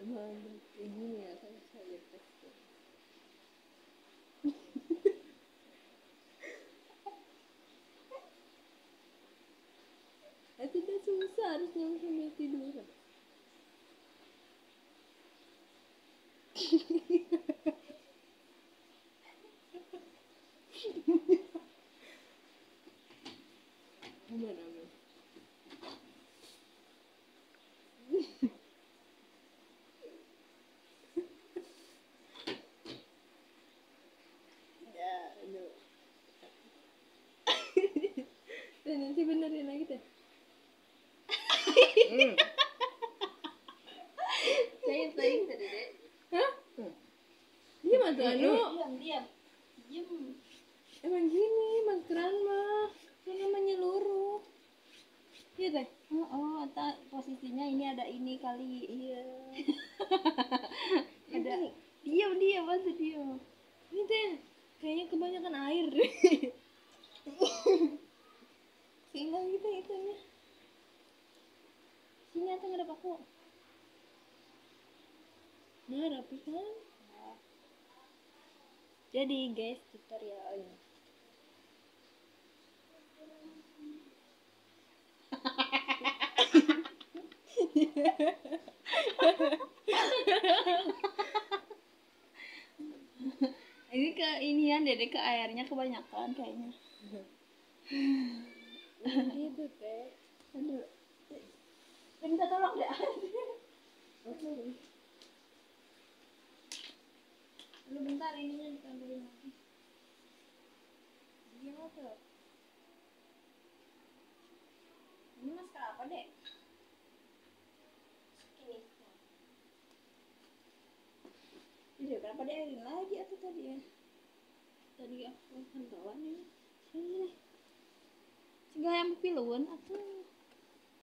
emang kayak gini ya kan saya tes. Tidak susah harusnya sambil tidur. Aman aman. Ya, no. Dan nanti benerin lagi deh. Saya tadi dek. Hah? Gimana tuh anu? Diam. Emang gini maskeran mah kan namanya luruh. Iya teh. Oh, posisinya ini ada ini kali. Iya. Ada. Diam bantu diam. Ini teh kayaknya kebanyakan air. Hilang gitu itunya. Sini atau nggak ada paku? Nah rapi kan? Jadi guys tutorialnya. Ini ke inian dede ke airnya kebanyakan kayaknya. Gitu teh. Aduh. Minta tolong deh. Oke. Lu bentar ininya ditambahin lagi. Diam apa? Ini masker apa dek? Ini. Iya, kenapa diairin lagi atau tadi ya? Tadi aku pantauan ini. Sini. Cegah yang piluan atau